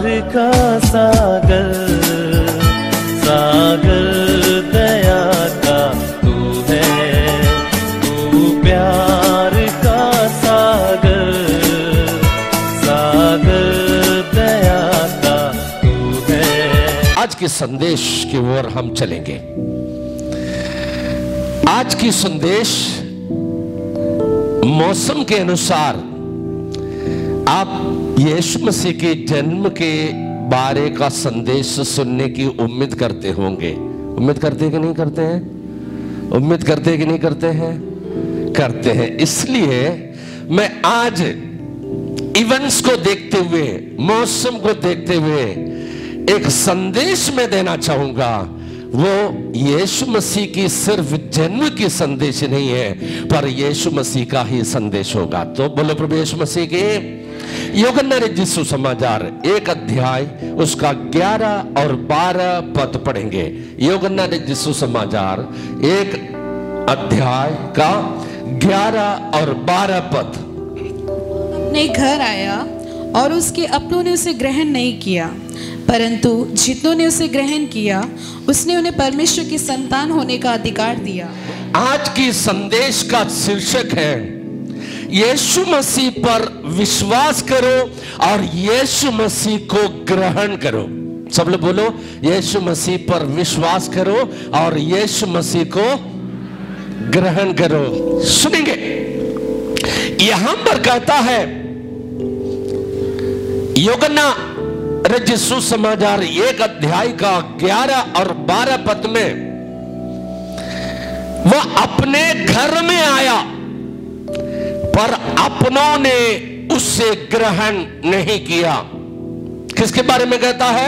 प्यार का सागर, सागर दया का तू है, तू प्यार का सागर, सागर दया का तू है। आज के संदेश की ओर हम चलेंगे। आज की संदेश मौसम के अनुसार आप यीशु मसीह के जन्म के बारे का संदेश सुनने की उम्मीद करते होंगे। उम्मीद करते हैं कि नहीं करते हैं? उम्मीद करते हैं कि नहीं करते हैं? करते हैं। इसलिए मैं आज इवेंट्स को देखते हुए, मौसम को देखते हुए एक संदेश में देना चाहूंगा। वो यीशु मसीह की सिर्फ जन्म की संदेश नहीं है, पर यीशु मसीह का ही संदेश होगा। तो बोलो प्रभु यीशु मसीह के। यूहन्ना रचित सुसमाचार 1 अध्याय उसका 11 और 12 पद पढ़ेंगे। यूहन्ना रचित सुसमाचार 1 अध्याय का 11 और 12 पद। अपने घर आया और उसके अपनों ने उसे ग्रहण नहीं किया, परंतु जितनों ने उसे ग्रहण किया उसने उन्हें परमेश्वर की संतान होने का अधिकार दिया। आज की संदेश का शीर्षक है यीशु मसीह पर विश्वास करो और यीशु मसीह को ग्रहण करो। सब लोग बोलो, यीशु मसीह पर विश्वास करो और यीशु मसीह को ग्रहण करो। सुनेंगे, यहां पर कहता है यूहन्ना रचित सुसमाचार 1 अध्याय का 11 और 12 पद में, वह अपने घर में आया पर अपनों ने उससे ग्रहण नहीं किया। किसके बारे में कहता है?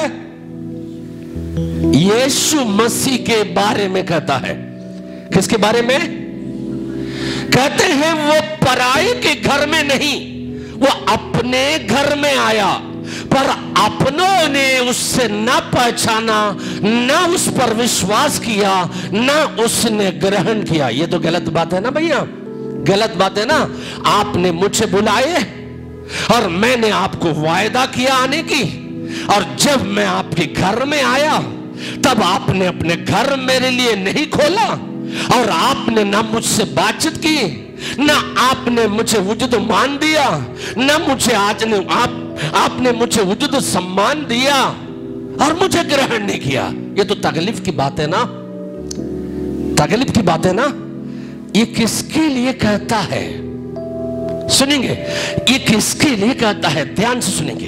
यीशु मसीह के बारे में कहता है। किसके बारे में? कहते हैं वो पराये के घर में नहीं, वो अपने घर में आया, पर अपनों ने उससे न पहचाना, न उस पर विश्वास किया, न उसने ग्रहण किया। ये तो गलत बात है ना भैया, गलत बात है ना। आपने मुझे बुलाए और मैंने आपको वायदा किया आने की, और जब मैं आपके घर में आया तब आपने अपने घर मेरे लिए नहीं खोला, और आपने ना मुझसे बातचीत की, ना आपने मुझे वजूद मान दिया, ना मुझे आपने मुझे वजूद सम्मान दिया, और मुझे ग्रहण नहीं किया। ये तो तकलीफ की बात है ना, तकलीफ की बात है ना। ये किसके लिए कहता है? सुनेंगे, ये किसके लिए कहता है? ध्यान से सुनेंगे।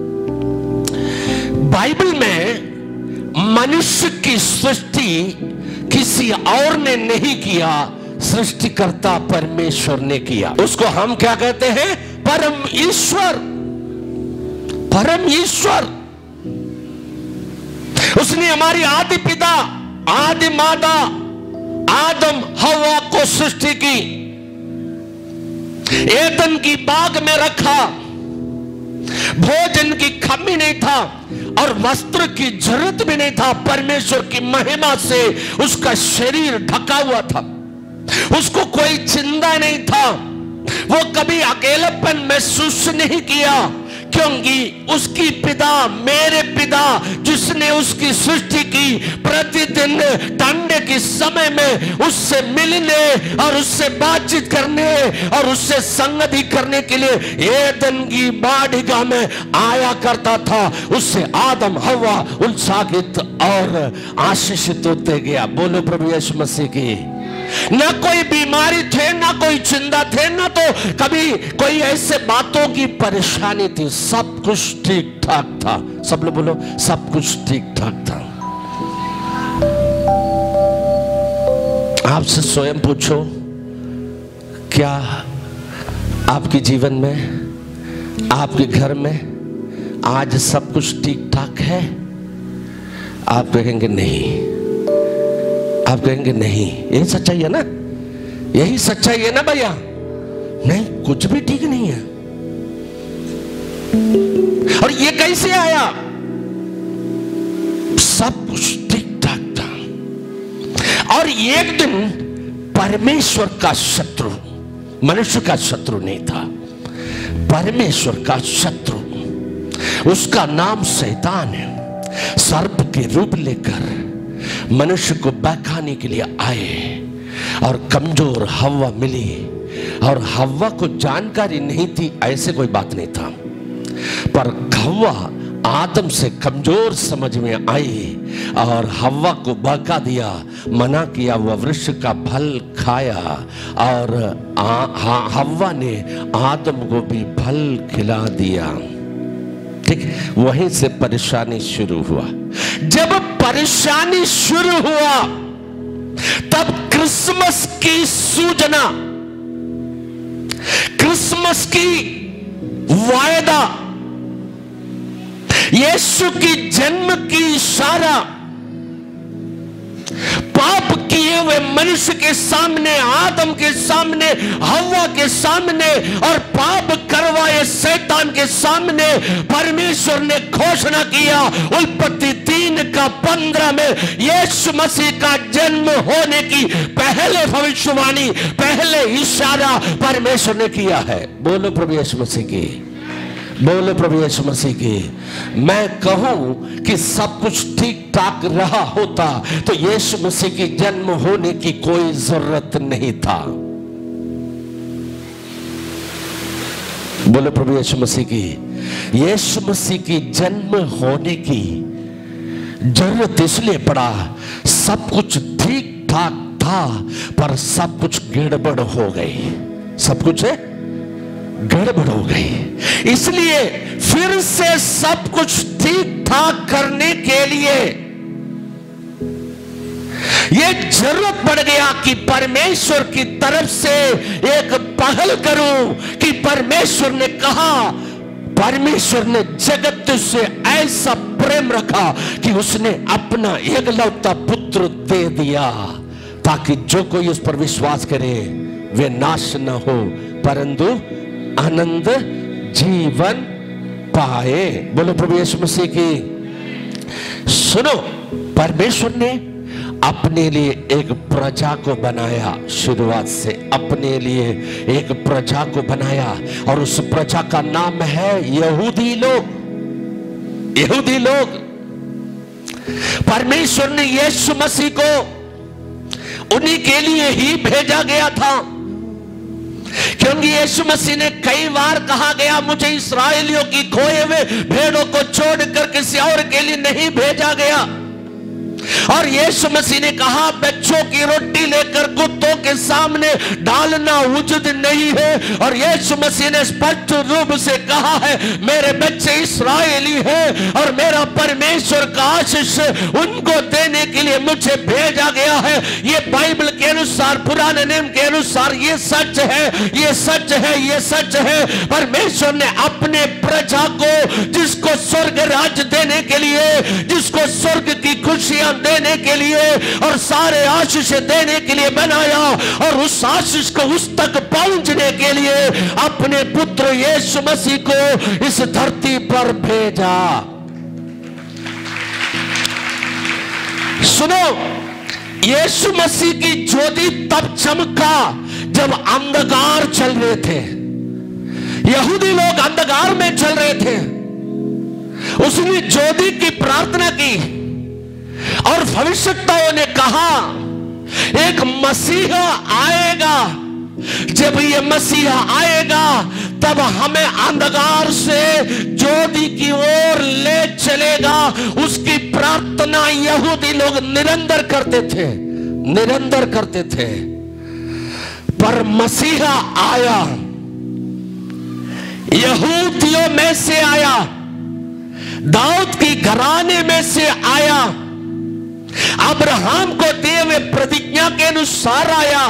बाइबल में मनुष्य की सृष्टि किसी और ने नहीं किया, सृष्टिकर्ता परमेश्वर ने किया। उसको हम क्या कहते हैं? परम ईश्वर। परम ईश्वर। उसने हमारी आदि पिता, आदि माता आदम हवा को सृष्टि की, एदन की बाग में रखा, भोजन की कमी नहीं था और वस्त्र की जरूरत भी नहीं था। परमेश्वर की महिमा से उसका शरीर ढका हुआ था, उसको कोई चिंता नहीं था, वो कभी अकेलापन महसूस नहीं किया, क्योंकि उसकी पिता, मेरे पिता जिसने उसकी सृष्टि की, प्रतिदिन ठंडे के समय में उससे मिलने और उससे बातचीत करने और उससे संगति करने के लिए एदन की बाड़ीगा में आया करता था। उससे आदम हवा उत्साहित और आशीषित होते गया। बोलो प्रभु यीशु मसीह की। ना कोई बीमारी थे, ना कोई चिंता थे, ना तो कभी कोई ऐसे बातों की परेशानी थी। सब कुछ ठीक ठाक था। सब लोग बोलो, सब कुछ ठीक ठाक था। आपसे स्वयं पूछो, क्या आपके जीवन में, आपके घर में आज सब कुछ ठीक ठाक है? आप कहेंगे नहीं, आप कहेंगे नहीं। यही सच्चाई है ना, यही सच्चाई है ना भैया। नहीं, कुछ भी ठीक नहीं है। और ये कैसे आया? सब कुछ ठीक ठाक था। और एक दिन परमेश्वर का शत्रु, मनुष्य का शत्रु नहीं था, परमेश्वर का शत्रु, उसका नाम शैतान है। सर्प के रूप लेकर मनुष्य को बहकाने के लिए आए और कमजोर हव्वा मिली, और हव्वा को जानकारी नहीं थी ऐसे कोई बात नहीं था, पर हव्वा आदम से कमजोर समझ में आई और हव्वा को बहका दिया, मना किया, वह वृक्ष का फल खाया और हव्वा ने आदम को भी फल खिला दिया। ठीक, वहीं से परेशानी शुरू हुआ। जब परेशानी शुरू हुआ तब क्रिसमस की सूचना, क्रिसमस की वायदा, यीशु की जन्म की इशारा पाप किए हुए मनुष्य के सामने, आदम के सामने, हव्वा के सामने और पाप करवाए शैतान के सामने परमेश्वर ने घोषणा किया। उत्पत्ति 3:15 में यीशु मसीह का जन्म होने की पहले भविष्यवाणी, पहले इशारा परमेश्वर ने किया है। बोलो प्रभु यीशु मसीह की, बोलो प्रभु यीशु मसीह की। मैं कहूं कि सब कुछ ठीक ठाक रहा होता तो यीशु मसीह की जन्म होने की कोई जरूरत नहीं था। बोलो प्रभु यीशु मसीह की। यीशु मसीह की जन्म होने की जरूरत इसलिए पड़ा, सब कुछ ठीक ठाक था पर सब कुछ गड़बड़ हो गई, सब कुछ गड़बड़ हो गई। इसलिए फिर से सब कुछ ठीक ठाक करने के लिए यह जरूरत पड़ गया कि परमेश्वर की तरफ से एक पहल करूं कि परमेश्वर ने कहा, परमेश्वर ने जगत से ऐसा प्रेम रखा कि उसने अपना एकलौता पुत्र दे दिया ताकि जो कोई उस पर विश्वास करे वे नाश न हो परंतु आनंद जीवन पाए। बोलो प्रभु यीशु मसीह की। सुनो, परमेश्वर ने अपने लिए एक प्रजा को बनाया, शुरुआत से अपने लिए एक प्रजा को बनाया और उस प्रजा का नाम है यहूदी लोग। यहूदी लोग, परमेश्वर ने यीशु मसीह को उन्हीं के लिए ही भेजा गया था, क्योंकि यीशु मसीह ने कई बार कहा गया, मुझे इस्राएलियों की खोए हुए भेड़ों को छोड़कर किसी और के लिए नहीं भेजा गया। और यीशु मसीह ने कहा, बच्चों की रोटी लेकर कुत्तों के सामने डालना उचित नहीं है। और यीशु मसीह ने स्पष्ट रूप से कहा है, मेरे बच्चे इस्राएली हैं और मेरा परमेश्वर का आशीष उनको देने के लिए मुझे भेजा गया है। ये बाइबल के अनुसार, पुराने नियम के अनुसार ये सच है, ये सच है, ये सच है। परमेश्वर ने अपने प्रजा को, जिसको स्वर्ग राज्य देने के लिए, जिसको स्वर्ग की खुशियां देने के लिए और सारे आशीष देने के लिए बनाया और उस आशीष को उस तक पहुंचने के लिए अपने पुत्र यीशु मसीह को इस धरती पर भेजा। सुनो, यीशु मसीह की ज्योति तब चमका जब अंधकार चल रहे थे, यहूदी लोग अंधकार में चल रहे थे। उसने ज्योति की प्रार्थना की और भविष्यवक्ताओं ने कहा, एक मसीहा आएगा, जब ये मसीहा आएगा तब हमें अंधकार से ज्योति की ओर ले चलेगा। उसकी प्रार्थना यहूदी लोग निरंतर करते थे, निरंतर करते थे। पर मसीहा आया, यहूदियों में से आया, दाऊद की घराने में से आया, अब्राहम को दिए हुए प्रतिज्ञा के अनुसार आया।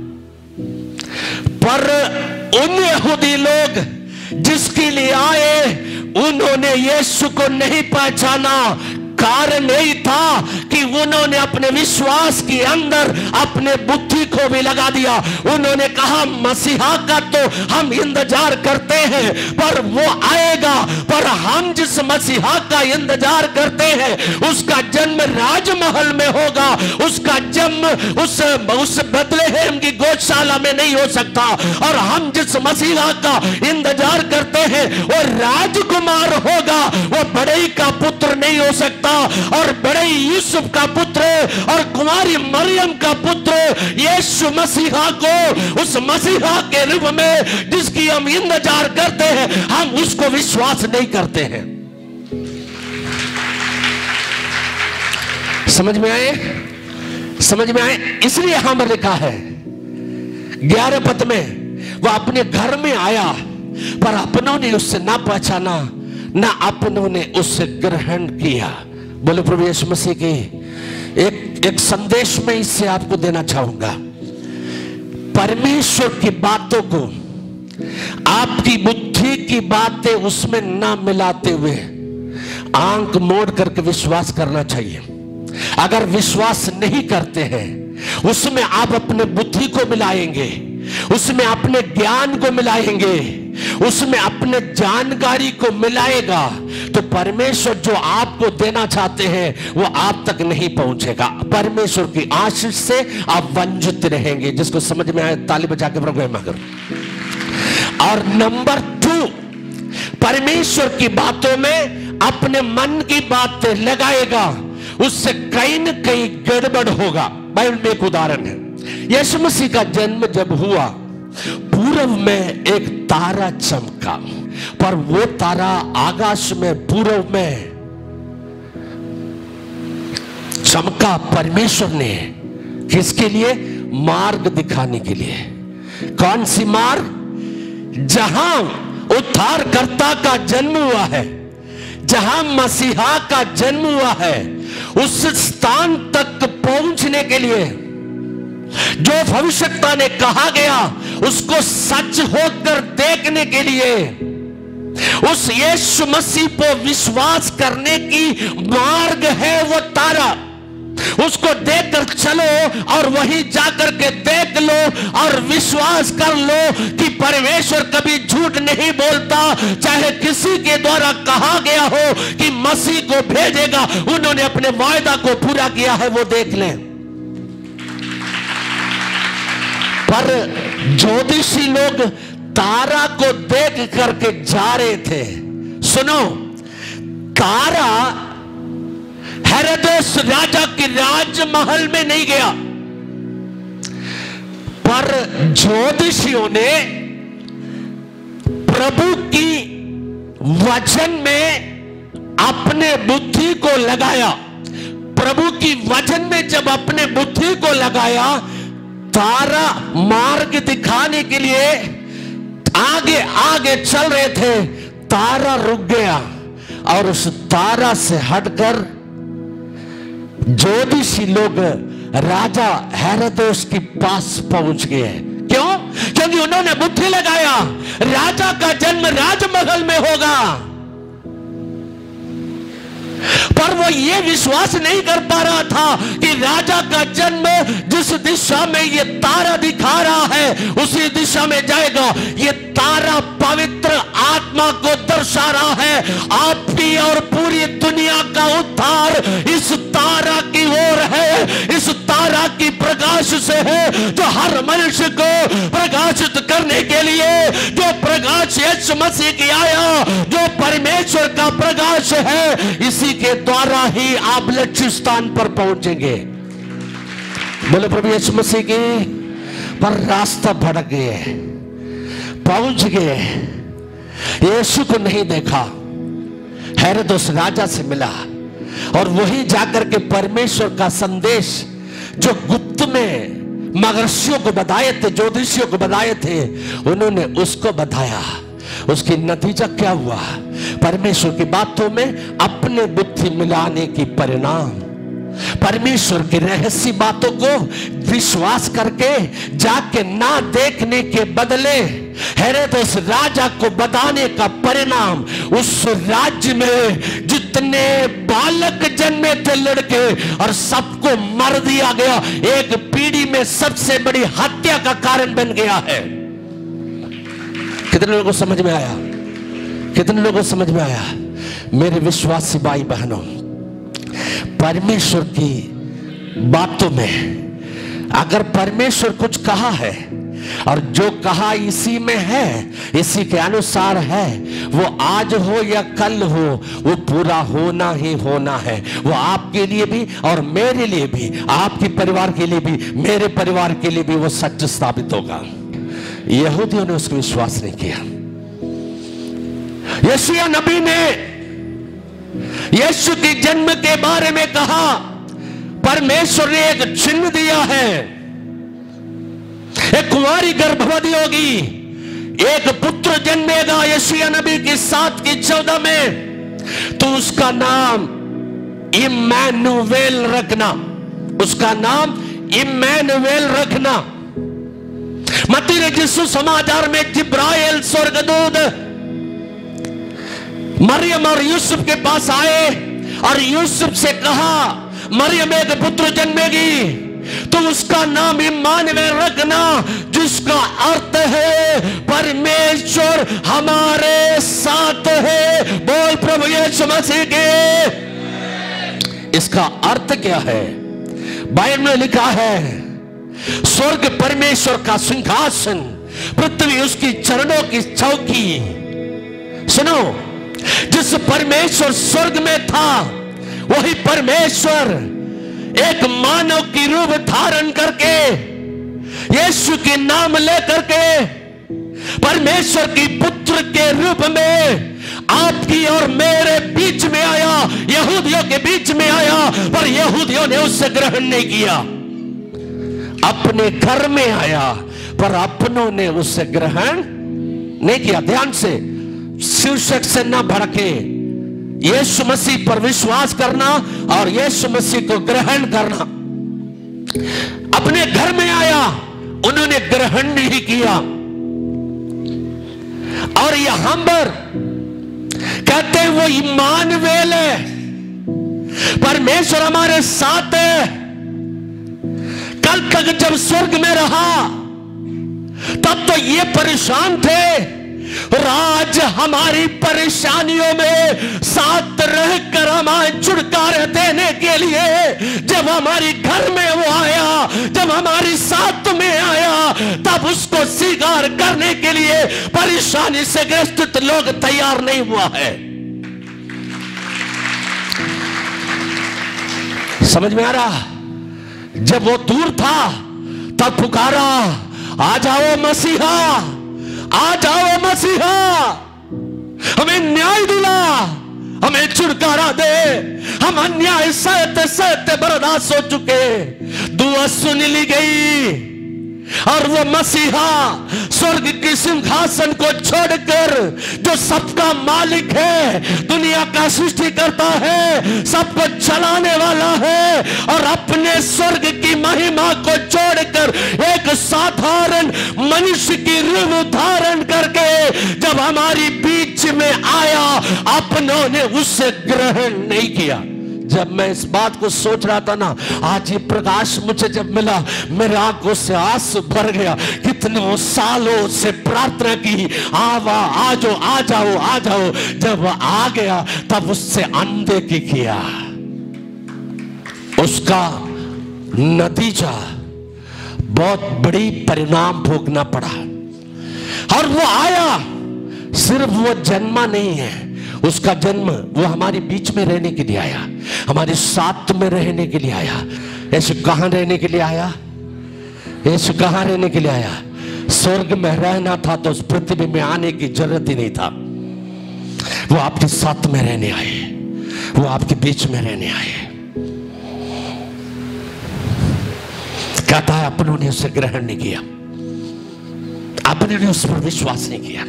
पर उन यहूदी लोग जिसके लिए आए, उन्होंने यीशु को नहीं पहचाना, कारण यही था कि उन्होंने अपने विश्वास के अंदर अपने बुद्धि को भी लगा दिया। उन्होंने कहा मसीहा का तो हम इंतजार करते हैं पर वो आएगा, पर हम जिस मसीहा का इंतजार करते हैं उसका जन्म राजमहल में होगा, उसका जन्म उस बेथलेहम की गौशाला में नहीं हो सकता। और हम जिस मसीहा का इंतजार करते हैं वो राजकुमार होगा, वो बड़ई का पुत्र नहीं हो सकता। और बड़ई यूसुफ का पुत्र और कुमारी मरियम का पुत्र यीशु मसीहा को, उस मसीहा के रूप में जिसकी हम इंतजार करते हैं, हम उसको विश्वास नहीं करते हैं। समझ में आए? समझ में आए? इसलिए हम लिखा है 11 पद में, वह अपने घर में आया पर अपनों ने उससे ना पहचाना, ना अपनों ने उससे ग्रहण किया। बोले प्रभु यीशु मसीह की एक संदेश में इससे आपको देना चाहूंगा। परमेश्वर की बातों को आपकी बुद्धि की बातें उसमें ना मिलाते हुए आंख मोड़ करके विश्वास करना चाहिए। अगर विश्वास नहीं करते हैं, उसमें आप अपने बुद्धि को मिलाएंगे, उसमें अपने ज्ञान को मिलाएंगे, उसमें अपने जानकारी को मिलाएगा, तो परमेश्वर जो आपको देना चाहते हैं वो आप तक नहीं पहुंचेगा। परमेश्वर की आशीष से आप वंचित रहेंगे। जिसको समझ में आए ताली बजा के प्रभु महिमा करो। और नंबर 2, परमेश्वर की बातों में अपने मन की बातें लगाएगा, उससे कहीं न कहीं गड़बड़ होगा। बाइबल में एक उदाहरण है, यीशु मसीह का जन्म जब हुआ, पूरब में एक तारा चमका, पर वो तारा आकाश में पूरब में चमका परमेश्वर ने किसके लिए? मार्ग दिखाने के लिए। कौन सी मार्ग? जहां उद्धारकर्ता का जन्म हुआ है, जहां मसीहा का जन्म हुआ है, उस स्थान तक पहुंचने के लिए जो भविष्यता ने कहा गया उसको सच होकर देखने के लिए उस यीशु मसीह पर विश्वास करने की मार्ग है वो तारा। उसको देखकर चलो और वहीं जाकर के देख लो और विश्वास कर लो कि परमेश्वर कभी झूठ नहीं बोलता। चाहे किसी के द्वारा कहा गया हो कि मसीह को भेजेगा, उन्होंने अपने वायदा को पूरा किया है, वो देख लें। पर ज्योतिषी लोग तारा को देख करके जा रहे थे। सुनो, तारा हेरोदेस राजा के राजमहल में नहीं गया, पर ज्योतिषियों ने प्रभु की वचन में अपने बुद्धि को लगाया। प्रभु की वचन में जब अपने बुद्धि को लगाया, तारा मार्ग दिखाने के लिए आगे आगे चल रहे थे, तारा रुक गया और उस तारा से हटकर ज्योतिषी लोग राजा हेरोदेस के पास पहुंच गए। क्यों? क्योंकि उन्होंने बुद्धि लगाया राजा का जन्म राजमहल में होगा, पर वो ये विश्वास नहीं कर पा रहा था कि राजा का जन्म जिस दिशा में ये तारा दिखा रहा है उसी दिशा में जाएगा। ये तारा पवित्र आत्मा को दर्शा रहा है। आपकी और पूरी दुनिया का उद्धार इस तारा की ओर है, इस तारा की प्रकाश से है जो हर मनुष्य को प्रकाशित करने के लिए, जो प्रकाश यीशु मसीह की आया, जो परमेश्वर का प्रकाश है, इसी के द्वारा ही आप लक्ष्य स्थान पर पहुंचेंगे। बोले प्रभु यीशु मसीह की। पर रास्ता भटक गए, पहुंच गए, यीशु को नहीं देखा, हेरोदेस राजा से मिला और वही जाकर के परमेश्वर का संदेश जो गुप्त में महर्षियों को बताए थे, ज्योतिषियों को बताए थे, उन्होंने उसको बताया। उसकी नतीजा क्या हुआ? परमेश्वर की बातों में अपने बुद्धि मिलाने की परिणाम, परमेश्वर की रहस्य बातों को विश्वास करके जाके ना देखने के बदले हेरोदेस राजा को बताने का परिणाम, उस राज्य में जितने जितने बालक जन्मे थे लड़के, और सबको मर दिया गया। एक पीढ़ी में सबसे बड़ी हत्या का कारण बन गया है। कितने लोगों को समझ में आया? कितने लोगों को समझ में आया? मेरे विश्वासी भाई बहनों, परमेश्वर की बातों में अगर परमेश्वर कुछ कहा है और जो कहा इसी में है, इसी के अनुसार है, वो आज हो या कल हो, वो पूरा होना ही होना है। वो आपके लिए भी और मेरे लिए भी, आपके परिवार के लिए भी, मेरे परिवार के लिए भी वो सच साबित होगा। यहूदियों ने उसको विश्वास नहीं किया। यशायाह नबी ने यीशु के जन्म के बारे में कहा, परमेश्वर ने एक चिन्ह दिया है, एक कुंवारी गर्भवती होगी, एक पुत्र जन्मेगा। यशायाह नबी की 7:14 में, तो उसका नाम इम्मानुएल रखना, उसका नाम इम्मानुएल रखना। मत्ती ने यीशु समाचार में जिब्राइल स्वर्गदूत मरियम और यूसुफ के पास आए और यूसुफ से कहा, मरियम एक पुत्र जन्मेगी, तो उसका नाम इम्मानुएल रखना, जिसका अर्थ है परमेश्वर हमारे साथ है। बोल प्रभु यीशु मसीह के। इसका अर्थ क्या है? बाइबल में लिखा है, स्वर्ग परमेश्वर का सिंहासन, पृथ्वी उसकी चरणों की चौकी। सुनो, जिस परमेश्वर स्वर्ग में था, वही परमेश्वर एक मानव की रूप धारण करके, यीशु के नाम लेकर के, परमेश्वर की पुत्र के रूप में आपकी और मेरे बीच में आया, यहूदियों के बीच में आया, पर यहूदियों ने उससे ग्रहण नहीं किया। अपने घर में आया, पर अपनों ने उससे ग्रहण नहीं किया। ध्यान से, शीर्षक से न भड़के, यीशु मसीह पर विश्वास करना और यीशु मसीह को ग्रहण करना। अपने घर में आया, उन्होंने ग्रहण नहीं किया। और यहां पर कहते हैं वो इम्मानुएल है, परमेश्वर हमारे साथ है। कल तक जब स्वर्ग में रहा तब तो ये परेशान थे, और आज हमारी परेशानियों में साथ रहकर हमें छुटकारा देने के लिए जब हमारे घर में वो आया, जब हमारी साथ में आया, तब उसको स्वीकार करने के लिए परेशानी से ग्रस्त लोग तैयार नहीं हुआ है। समझ में आ रहा? जब वो दूर था तब पुकारा, आ जाओ मसीहा, आ जाओ मसीहा, हमें न्याय दिला, हमें छुटकारा दे, हम अन्याय सहते सहते बर्दाश्त हो चुके। दुआ सुन ली गई और वो मसीहा स्वर्ग के सिंहासन को छोड़कर, जो सबका मालिक है, दुनिया का सृष्टि करता है, सबको चलाने वाला है, और अपने स्वर्ग की महिमा को छोड़कर एक साधारण मनुष्य की रूप धारण करके जब हमारी बीच में आया, अपनों ने उससे ग्रहण नहीं किया। जब मैं इस बात को सोच रहा था ना, आज ये प्रकाश मुझे जब मिला, मेरे आंखों से आंसू भर गया। कितनों सालों से प्रार्थना की, आवा आ जाओ आ जाओ आ जाओ, जब आ गया तब उससे अनदेखी किया। उसका नतीजा बहुत बड़ी परिणाम भोगना पड़ा। और वो आया, सिर्फ वो जन्मा नहीं है, उसका जन्म वो हमारे बीच में रहने के लिए आया, हमारे साथ में रहने के लिए आया। यीशु कहां रहने के लिए आया? यीशु कहां रहने के लिए आया? स्वर्ग में रहना था तो उस पृथ्वी में आने की जरूरत ही नहीं था। वो आपके साथ में रहने आए, वो आपके बीच में रहने आए। कहता है अपनों ने उसे ग्रहण नहीं किया, अपनों ने उस पर विश्वास नहीं किया।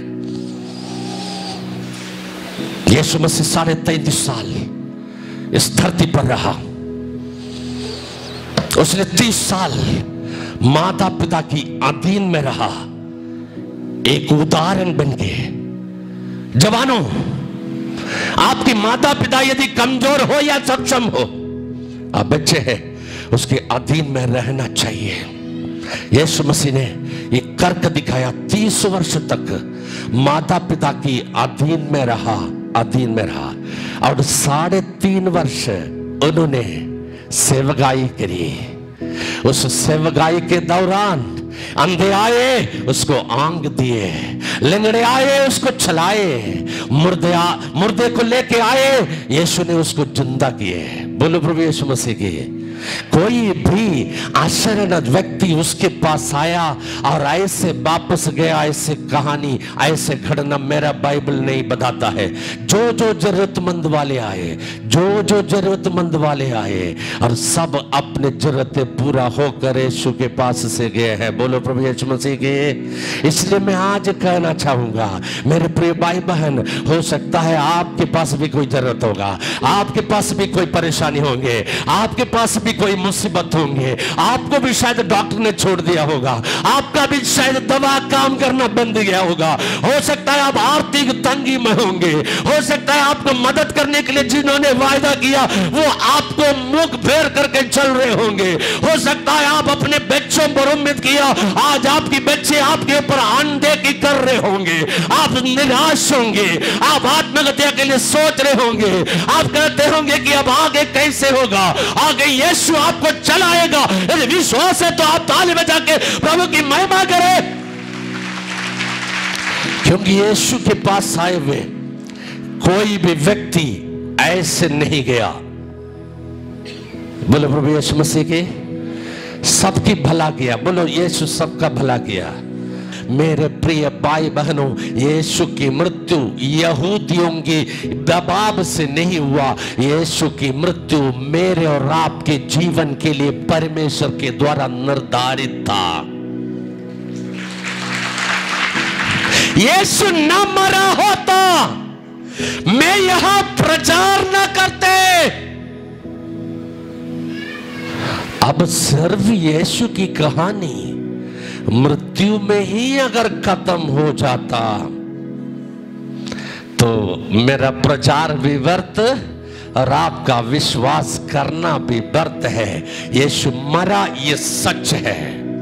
यीशु मसीह 33.5 साल इस धरती पर रहा। उसने 30 साल माता पिता की अधीन में रहा, एक उदाहरण बन के। जवानों, आपके माता पिता यदि कमजोर हो या सक्षम हो, आप बच्चे हैं, उसके अधीन में रहना चाहिए। यीशु मसीह ने ये करके दिखाया। 30 वर्ष तक माता पिता की अधीन में रहा और 3.5 वर्ष उन्होंने सेवकाई करी। उस सेवकाई के दौरान अंधे आए, उसको आंख दिए, लंगड़े आए, उसको चलाए, मुर्दे को लेके आए, यीशु ने उसको जिंदा किए। बोलो प्रभु यीशु मसीह की। कोई भी आश्चर्यजनक व्यक्ति उसके पास आया और ऐसे वापस गया, ऐसे कहानी, ऐसे घटना मेरा बाइबल नहीं बताता है। जो जरूरतमंद वाले आए और सब अपने जरूरतें पूरा होकर यीशु के पास से गए हैं। बोलो प्रभु यीशु मसीह के। इसलिए मैं आज कहना चाहूंगा मेरे प्रिय भाई बहन, हो सकता है आपके पास भी कोई जरूरत होगा, आपके पास भी कोई परेशानी होंगे, आपके पास भी कोई मुसीबत होंगे, आपको भी शायद डॉक्टर ने छोड़ दिया होगा, आपका भी शायद दवा काम करना बंद गया होगा, हो सकता है आप आर्थिक तंगी में होंगे, हो सकता है आपको मदद करने के लिए जिन्होंने वायदा किया वो आपको मुख फेर करके चल रहे होंगे, हो सकता है आप अपने बच्चों पर उम्मीद किया, आज आपकी बच्चे आपके ऊपर अनदेखी कर रहे होंगे, आप निराश होंगे, आप आत्महत्या के लिए सोच रहे होंगे, आप कहते होंगे कि अब आगे कैसे होगा, आगे यीशु आपको चलाएगा। यदि विश्वास है तो आप ताली बजा के प्रभु की महिमा करें, क्योंकि यीशु के पास आए हुए कोई भी व्यक्ति ऐसे नहीं गया। बोलो प्रभु यीशु मसीह के। सबकी भला किया। बोलो यीशु सबका भला किया। मेरे प्रिय भाई बहनों, यीशु की मृत्यु यहूदियों के दबाव से नहीं हुआ, यीशु की मृत्यु मेरे और आपके जीवन के लिए परमेश्वर के द्वारा निर्धारित था। यीशु न मरा होता, मैं यहां प्रचार न करते। अब सिर्फ यीशु की कहानी मृत्यु में ही अगर खत्म हो जाता तो मेरा प्रचार भी व्यर्थ और आपका विश्वास करना भी व्यर्थ है। यीशु मरा, ये सच है,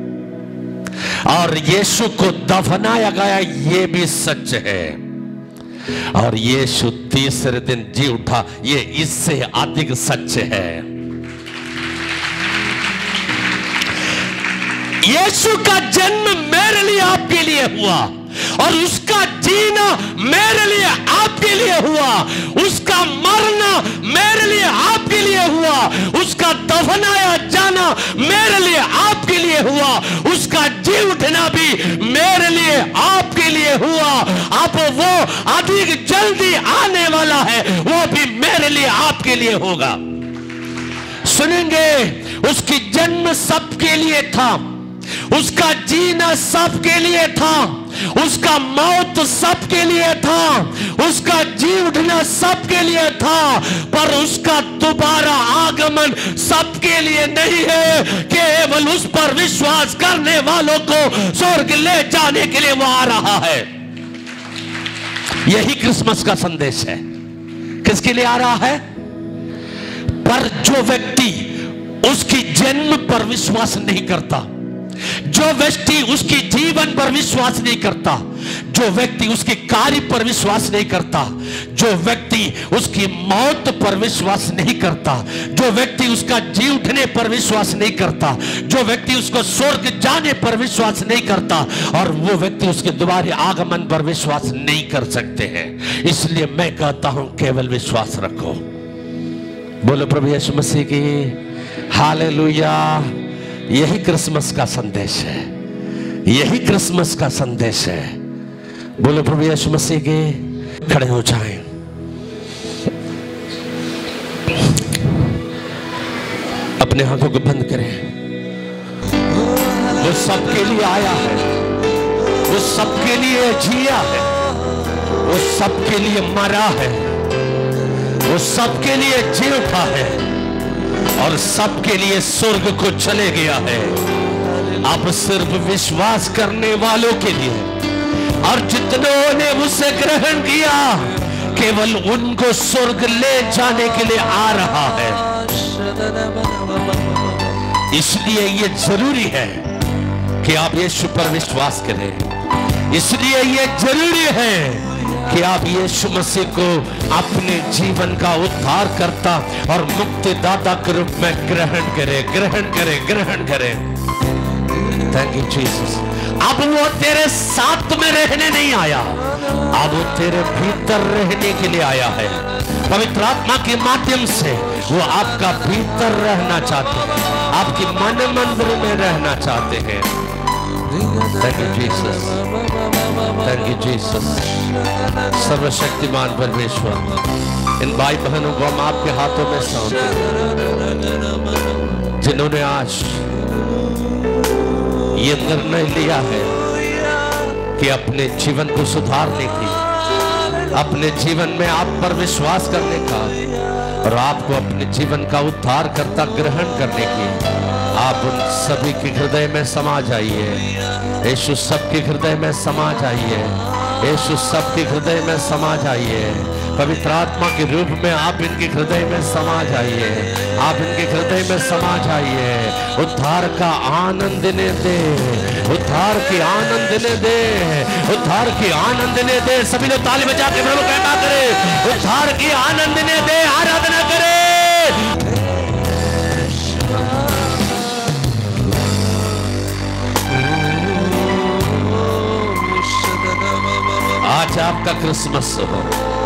और यीशु को दफनाया गया, ये भी सच है, और यीशु तीसरे दिन जी उठा, ये इससे अधिक सच है। यीशु का जन्म मेरे लिए आपके लिए हुआ, और उसका जीना मेरे लिए आपके लिए हुआ, उसका मरना मेरे लिए आपके लिए हुआ, उसका दफनाया जाना मेरे लिए आपके लिए हुआ, उसका जी उठना भी मेरे लिए आपके लिए हुआ। अब वो अधिक जल्दी आने वाला है, वो भी मेरे लिए आपके लिए होगा। सुनेंगे, उसकी जन्म सबके लिए था, उसका जीना सबके लिए था, उसका मौत सबके लिए था, उसका जी उठना सबके लिए था, पर उसका दोबारा आगमन सबके लिए नहीं है। केवल उस पर विश्वास करने वालों को स्वर्ग ले जाने के लिए वो आ रहा है। यही क्रिसमस का संदेश है। किसके लिए आ रहा है? पर जो व्यक्ति उसकी जन्म पर विश्वास नहीं करता, जो व्यक्ति उसकी जीवन पर विश्वास नहीं करता, जो व्यक्ति उसके कार्य पर विश्वास नहीं करता, जो व्यक्ति उसकी मौत पर विश्वास नहीं करता, जो व्यक्ति उसका जी उठने पर विश्वास नहीं करता, जो व्यक्ति उसको स्वर्ग जाने पर विश्वास नहीं करता, और वो व्यक्ति उसके दोबारा आगमन पर विश्वास नहीं कर सकते हैं। इसलिए मैं कहता हूं, केवल विश्वास रखो। बोलो प्रभु यीशु मसीह की हालेलुया। यही क्रिसमस का संदेश है, यही क्रिसमस का संदेश है। बोलो प्रभु यीशु मसीह के। खड़े हो जाएं। अपने हाथों को बंद करें। वो सबके लिए आया है, वो सबके लिए जिया है, वो सबके लिए मरा है, वो सबके लिए जी उठा है, और सबके लिए स्वर्ग को चले गया है। अब सिर्फ विश्वास करने वालों के लिए, और जितनों ने उसे ग्रहण किया, केवल उनको स्वर्ग ले जाने के लिए आ रहा है। इसलिए ये जरूरी है कि आप यीशु पर विश्वास करें। इसलिए ये जरूरी है कि आप यीशु मसीह को अपने जीवन का उद्धारकर्ता और मुक्तिदाता के रूप में ग्रहण करें, ग्रहण करें, ग्रहण करें। Thank you Jesus. अब वो तेरे साथ में रहने नहीं आया, अब वो तेरे भीतर रहने के लिए आया है। पवित्र आत्मा के माध्यम से वो आपका भीतर रहना चाहते हैं, आपकी मन मंदिर में रहना चाहते हैं। Thank you Jesus, thank you Jesus. सर्वशक्तिमान परमेश्वर, इन भाई बहनों को हम आपके हाथों में सौंपते हैं, जिन्होंने आज ये निर्णय लिया है कि अपने जीवन को सुधारने की, अपने जीवन में आप पर विश्वास करने का और आपको अपने जीवन का उद्धारकर्ता ग्रहण करने की। आप उन सभी के हृदय में समा जाइए। यीशु सबके हृदय में समा जाइए। यीशु सबके हृदय में समा जाइए। पवित्र आत्मा के रूप में आप इनके हृदय में समा जाइए। आप इनके हृदय में समा जाइए। उद्धार का आनंद ने दे, उद्धार की आनंद ने दे, उद्धार की आनंद ने दे। सभी लोग ताली बजा के प्रभु कहना करे, उद्धार की आनंद ने दे, आराधना करे। आज आपका क्रिसमस हो,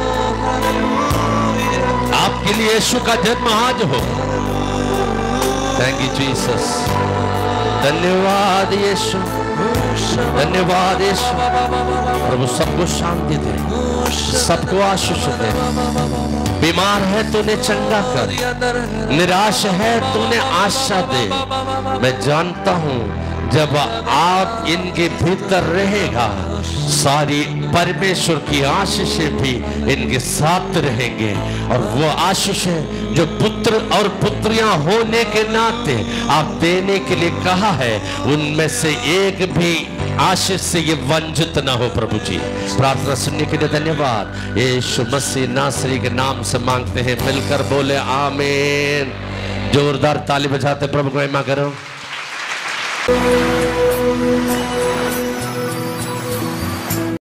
आपके लिए यीशु का जन्म आज हो। Thank you Jesus. धन्यवाद यीशु, धन्यवाद यीशु। प्रभु सबको शांति दे, सबको आशीष दे। बीमार है तो उन्हें चंगा कर, निराश है तो उन्हें आशा दे। मैं जानता हूं जब आप इनके भीतर रहेगा, सारी परमेश्वर की आशीषें भी इनके साथ रहेंगे। और वो आशीषें जो पुत्र और पुत्रियां होने के नाते आप देने के लिए कहा है, उनमें से एक भी आशीष से ये वंचित ना हो। प्रभु जी, प्रार्थना सुनने के लिए धन्यवाद। यीशु मसीह नासरी के नाम से मांगते हैं, मिलकर बोले आमीन। जोरदार ताली बजाते प्रभु को महिमा करो।